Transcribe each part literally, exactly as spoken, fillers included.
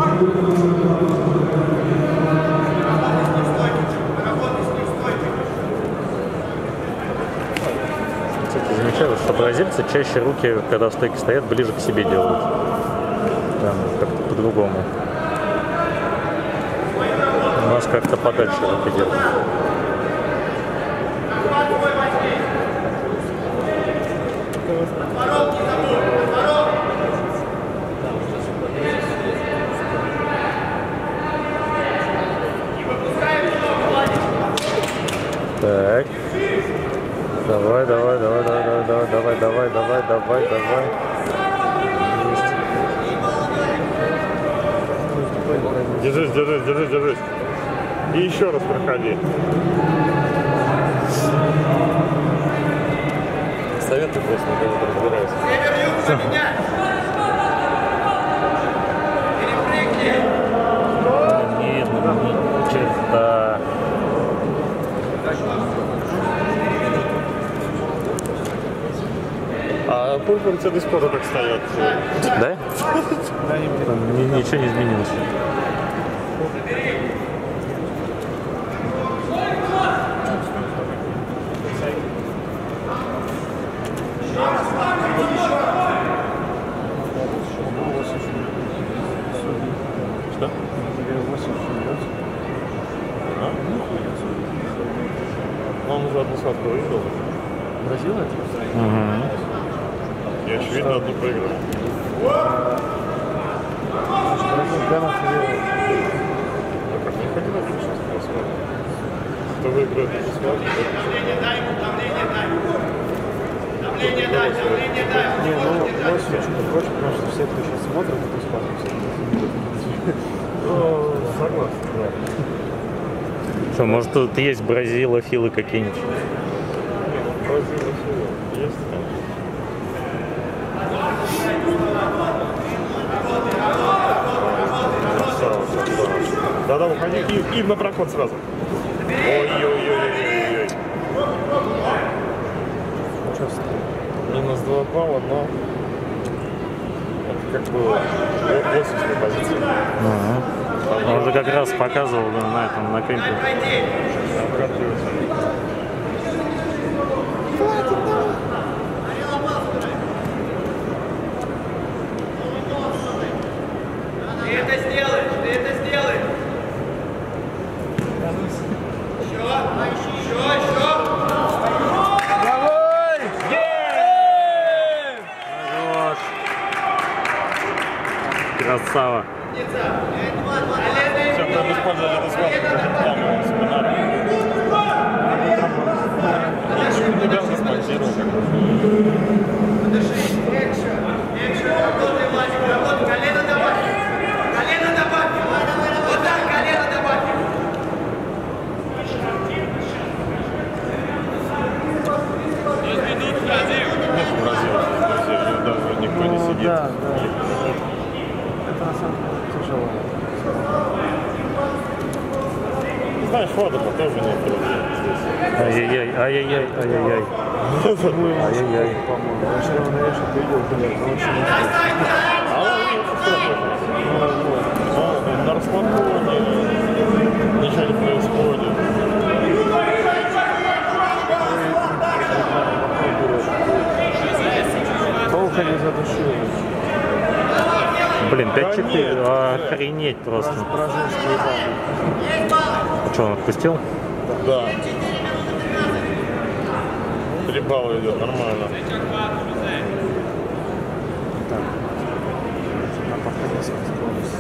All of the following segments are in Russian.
Кстати, замечаю, что бразильцы чаще руки, когда в стойке стоят, ближе к себе делают. Там как-то по-другому. У нас как-то подальше руки делают. Так. Давай, давай, давай, давай, давай, давай, давай, давай, давай, давай, давай. Держись, держись, держись, держись. И еще раз проходи. Советы просто, когда ты разбираешься. Не видно, черта. А пульпульцы до сих пор так стоят. Да? Ничего не изменилось. Что? Он уже одну схватку выиграл. Бразил это? Угу. И очевидно одну проиграл. Бразил прямо выиграл. Как не ходил отлично с схваткой. Кто выиграет эту схватку? Давление дай ему, давление дай. Давление дай, давление дай. Не, ну, Лосев чуть-чуть проще, потому что все, кто сейчас смотрят эту схватку, все Ну, согласен, да. Что, может, тут есть бразилофилы какие-нибудь? Бразилофилы есть там. Да-да, уходи и, и на проход сразу. Ой-ой-ой-ой-ой-ой. Минус два балла, но это как было восемьдесят позиция. Ага. Он же как раз показывал да, на этом, на кемпе. Ты это сделаешь, ты это сделаешь. Еще, еще, еще. Вот. Красава. Все, надо использовать эту схватку, как рекламу семинара. Ничего не даже спонсировал. Подыши, экшен, экшен, работай, Владик, работай, колено добавь. Колено добавь. Вот так, колено добавь. десять минут, Бразил. Нет, Бразил, Бразил, даже никто не сидит. Да, да. Это на самом деле тяжело. Знаешь, Фадова тоже нет друзей здесь. Ай-яй-яй, ай-яй-яй, ай-яй-яй. Ай-яй-яй. По-моему, я вчера на вечер видел, блядь, ну очень интересно. А он не на расслабоне, ничего не происходит. Толка не задушил. Блин, пять четыре, охренеть просто. Бразильские баллы. А что, он отпустил? Да. Три балла идет, нормально. Так. На подходе скорость.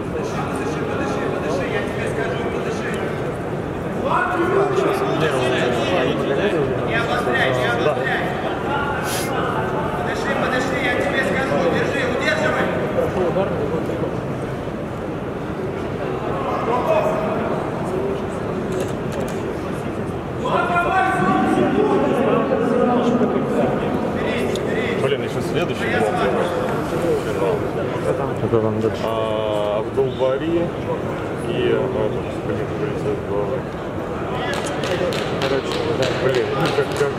А, сейчас он делал. Не обостряй, не обостряй. Подыши, подыши, я тебе скажу. Держи, удерживай. Блин, еще следующий блок. Кто там дальше? А, Абдул-Бари и... Блин, вылетел из головы. Короче, да. Блин, ну как... как...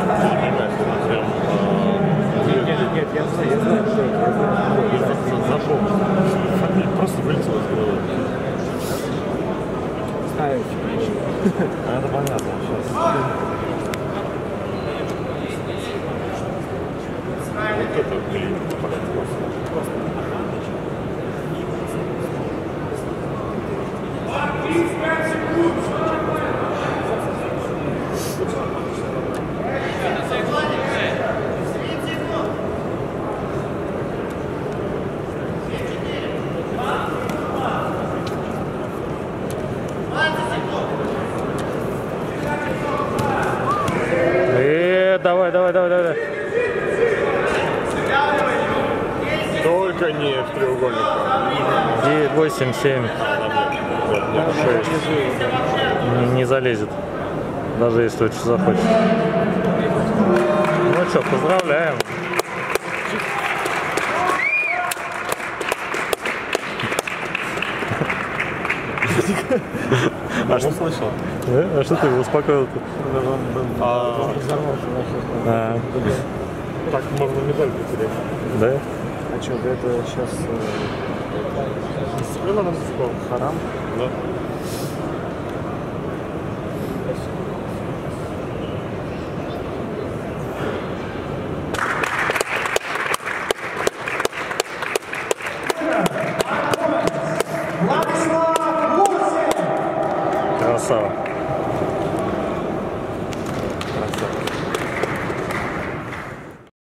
Прям, Нет, нет, я знаю, я знаю, что это. Я знаю, что это. Это понятно. Сейчас. Вот это, блин, Э, давай, давай, давай, давай. только не в треугольник. восемь, семь. Вот, нет, шесть. Не, не залезет. Даже если очень захочет. Ну что, поздравляем. А что слышал? Да? А что ты его успокоил-то? А, А, так можно медаль потерять. да? А что, это сейчас Дисциплина нам сказала. харам? Да. Красава.